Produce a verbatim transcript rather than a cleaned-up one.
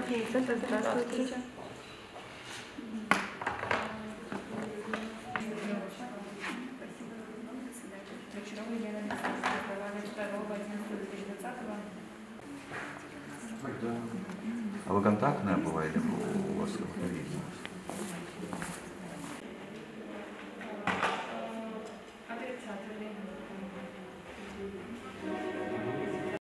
образовательный центр, здравствуйте. А вы контактная была или у вас как-то видно?